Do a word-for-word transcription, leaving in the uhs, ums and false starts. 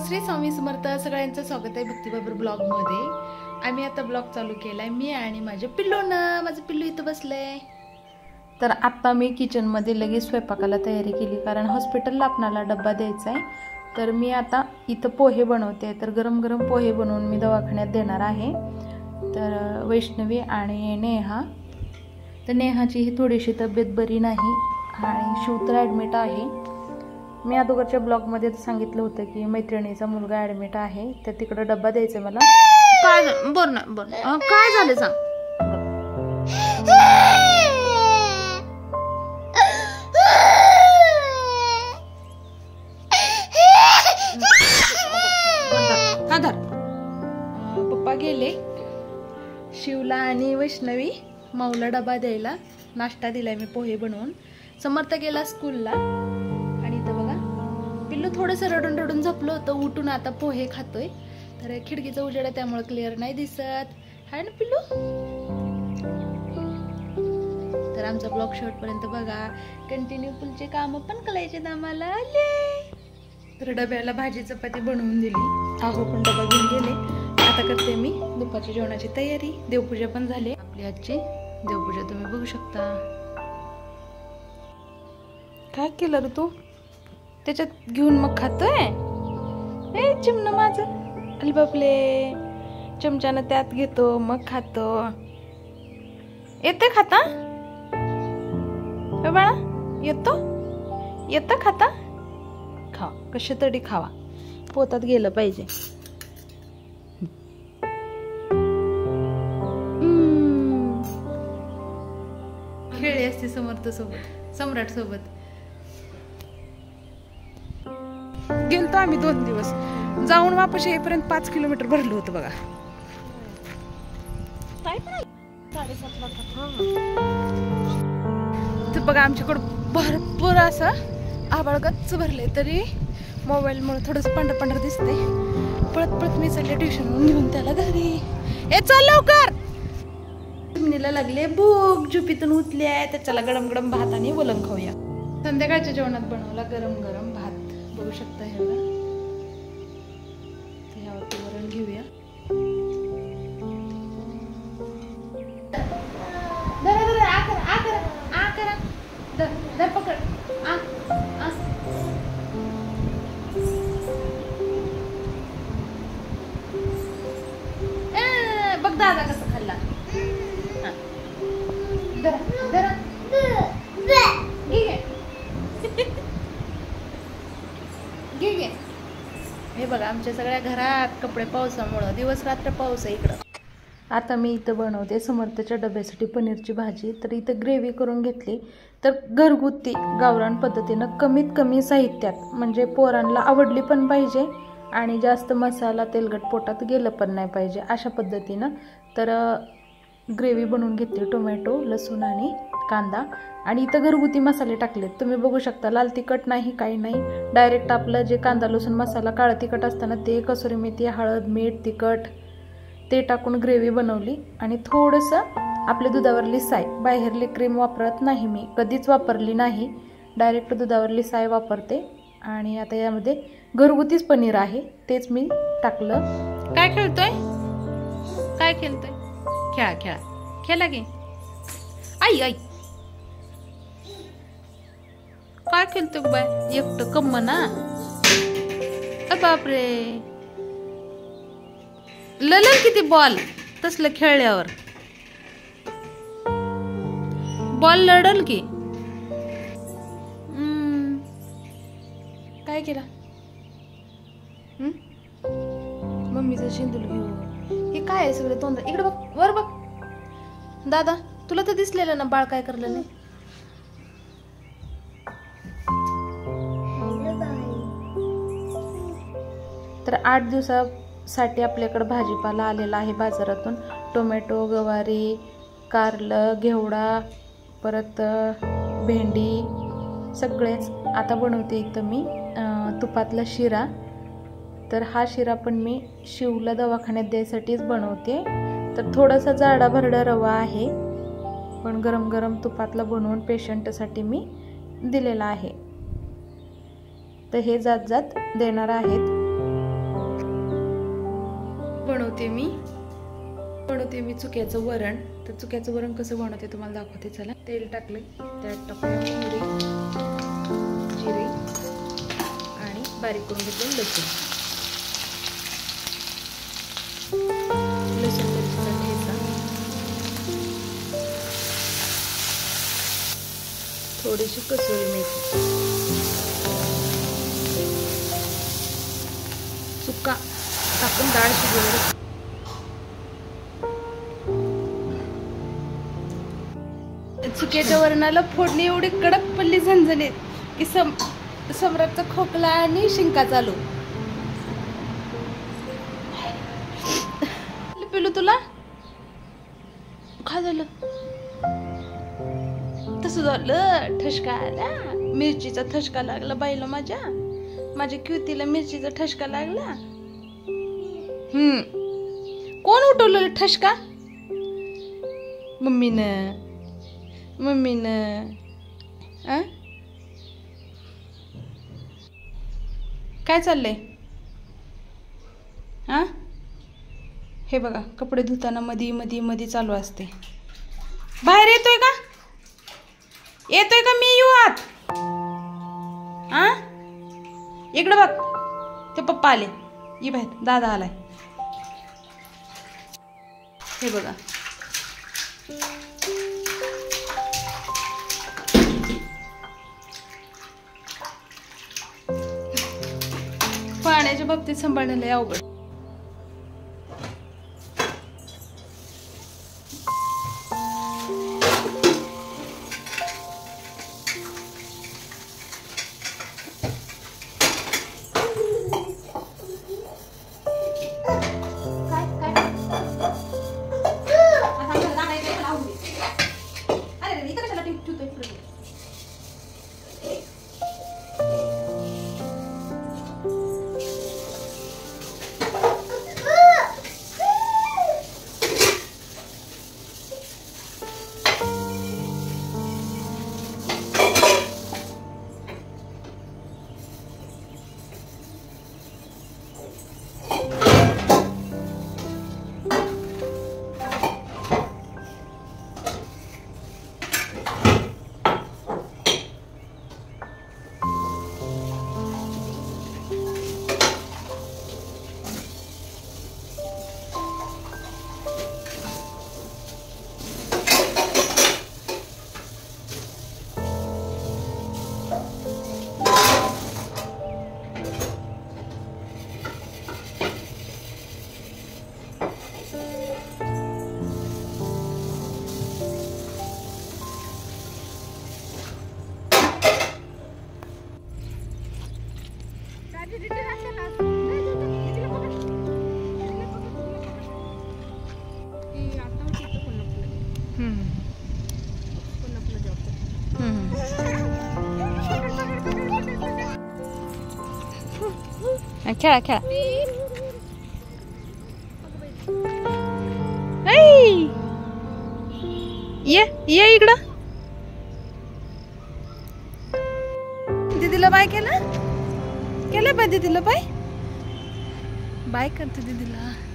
श्री स्वामी समर्थ. सगळ्यांचं स्वागत आहे भक्तिबाबर ब्लॉग मध्ये. आम्ही आता ब्लॉग चालू केलाय, मी आणि माझे पिल्लू ना. माझं पिल्लू इथं बसलंय. तर आता मी किचन मध्ये लगेच स्वयंपाकाला तयारी केली, कारण हॉस्पिटलला आपणाला डब्बा द्यायचा आहे. तर मी आता इथं पोहे बनवते. तर गरम गरम पोहे बनवून मी दवाखान्यात देणार आहे. तर वैष्णवी आणि नेहा, तर नेहाची ही थोडीशी तब्येत बरी नाही आणि शिव तर ॲडमिट आहे. मी अगोदरच्या ब्लॉगमध्ये सांगितलं होतं की मैत्रिणीचा मुलगा ॲडमिट आहे, तर तिकडं डब्बा द्यायचा मला. काय झालं बोल ना, बोल काय झालं सांग. पप्पा गेले शिवला आणि वैष्णवी माऊला डबा द्यायला. नाश्ता दिलाय मी पोहे बनवून. समर्थ गेला स्कूलला आणि इथं बघा पिल्लू थोडंसं रडून रडून झोपलं होतं, उठून आता पोहे खातोय. तर खिडकीचा उजेड आहे त्यामुळे क्लिअर नाही दिसत आहे ना पिल्लू. तर आमचा ब्लॉग शॉर्ट पर्यंत बघा, कंटिन्यू पुलचे काम पण करायचे आम्हाला. आले तर डब्याला भाजी चपाती बनवून दिली. आहो पण डबा घेऊन गेले. आता करते मी दुपारच्या जेवणाची तयारी. देवपूजा पण झाली आपली. आजची देवपूजा तुम्ही बघू शकता. काय केलं रे तू? त्याच्यात घेऊन मग खातोय. ए चिमणं माझं. अरे बापले, चमच्यानं त्यात घेतो मग खातो. येते खाता बाळा? येतो येतं खाता. खावा कशा तरी खावा, पोटात गेलं पाहिजे. खेळली असते समर्थ सोबत, सम्राट सोबत. गेलतो आम्ही दोन दिवस, जाऊन वापस येईपर्यंत पाच किलोमीटर भरलं होतं बघा. तर बघा आमच्याकडं भरपूर असं आभाळ गच्च भरले, तरी मोबाईल मुळे थोडस पांढर पांढर दिसते. पळत पळत मी चालले ट्युशन घेऊन त्याला घरी. ए चल लवकर. चिमणीला लागले भूक, झोपेतून उठली आहे. त्याच्याला गरम गरम भात आणि वलंग खाऊया. संध्याकाळच्या जेवणात बनवला गरम गरम भात. बघू शकता हे बघा. यावरती वरण घेऊया. पकड बघ दादा कसं खाल्ला. हे बघा आमच्या सगळ्या घरात कपडे पावसामुळं, दिवस रात्र पाऊस आहे इकडं. आता मी इथं बनवते समर्थच्या डब्यासाठी पनीरची भाजी. तर इथं ग्रेव्ही करून घेतली. तर घरगुती गावरान पद्धतीनं कमीत कमी साहित्यात, म्हणजे पोरांना आवडली पण पाहिजे आणि जास्त मसाला तेलकट पोटात गेलं पण नाही पाहिजे अशा पद्धतीनं. तर ग्रेव्ही बनवून घेतली. टोमॅटो, लसूण आणि कांदा. आणि इथं घरगुती मसाले टाकलेत तुम्ही बघू शकता. लाल तिखट नाही, काही नाही. डायरेक्ट आपलं जे कांदा लसूण मसाला काळं तिखट असताना ते, कसुरी मेथी, हळद, मीठ, तिखट ते टाकून ग्रेव्ही बनवली. आणि थोडंसं आपल्या दुधावरली साय, बाहेरली क्रीम वापरत नाही मी, कधीच वापरली नाही. डायरेक्ट दुधावरली साय वापरते. आणि आता यामध्ये घरगुतीच पनीर आहे, तेच मी टाकलं. काय खेळतोय? काय खेळतोय? खेळा खेळा खेळा गे. आई आई काय खेळतोय बाय? एकटं कम्म ना. बापरे, ललल किती बॉल तसलं खेळल्यावर. बॉल लढल की. हम्म काय केला? हम्म मम्मीचं शेंदूल घेऊ. हे काय आहे सगळं तोंड? इकडे बघ, वर बघ. दादा तुला तर दिसलेलं ना बाळ काय करलं नाही. तर आठ दिवसासाठी आपल्याकडे भाजीपाला आलेला आहे बाजारातून. टोमॅटो, गवारी, कारलं, घेवडा, परत भेंडी सगळेच. आता बनवते इथं मी तुपातला शिरा. तर हा शिरा पण मी शिवला दवाखान्यात द्यायसाठीच बनवते. तर थोडासा जाडा भरडा रवा आहे, पण गरम गरम तुपातला बनवून पेशंटसाठी मी दिलेला आहे. तर हे जात जात देणार आहेत. बनवते मी बनवते मी चुक्याचं वरण. तर चुक्याचं वरण कसं बनवते तुम्हाला दाखवते. चला, तेल टाकले, त्यात टाकूया मोहरी, जिरे आणि बारीक करून घेतलेलं लसूण. लसूण मिरचीचा ठेचा, थोडीशी कसुरी मेथी, सुका टाकून डाळ शिजवून. चुक्याच्या वरणाला फोडणी एवढी कडक पडली झणझणीत की सम सम्राटचा खोकला आणि शिंका चालू. पिलू तुला काय झालं? तसं झालं, ठसका आला, मिरचीचा ठसका लागला बाईला. माझ्या माझ्या क्युतीला मिरचीचा ठसका लागला. हम्म कोण उठवलेलं ठसका? मम्मीनं मम्मीनं आ काय चाललंय? हा, हे बघा, कपडे धुताना मधी मधी मधी चालू असते. बाहेर येतोय का? येतोय का मी येऊ आत? आ इकडं बघ, ते पप्पा आले. ये बाहेर, दादा आलाय. हे बघा, पाण्याच्या बाबतीत सांभाळणं लय अवघड. खेळा खेळा. ये ये इकडं. दीदीला बाय केलं केलं बाय दीदीला बाय बाय करते दीदीला.